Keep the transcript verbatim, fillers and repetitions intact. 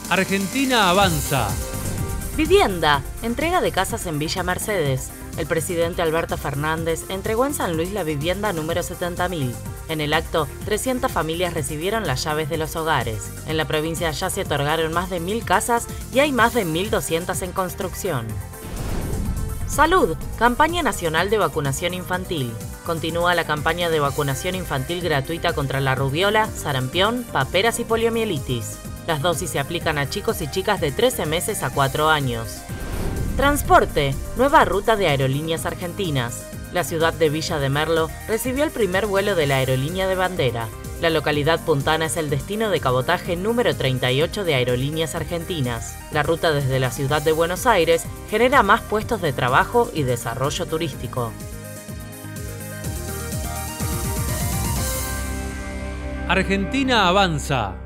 Argentina avanza. Vivienda. Entrega de casas en Villa Mercedes. El presidente Alberto Fernández entregó en San Luis la vivienda número setenta mil. En el acto, trescientas familias recibieron las llaves de los hogares. En la provincia ya se otorgaron más de mil casas y hay más de mil doscientas en construcción. Salud. Campaña nacional de vacunación infantil. Continúa la campaña de vacunación infantil gratuita contra la rubiola, sarampión, paperas y poliomielitis. Las dosis se aplican a chicos y chicas de trece meses a cuatro años. Transporte. Nueva ruta de Aerolíneas Argentinas. La ciudad de Villa de Merlo recibió el primer vuelo de la aerolínea de bandera. La localidad puntana es el destino de cabotaje número treinta y ocho de Aerolíneas Argentinas. La ruta desde la ciudad de Buenos Aires genera más puestos de trabajo y desarrollo turístico. Argentina avanza.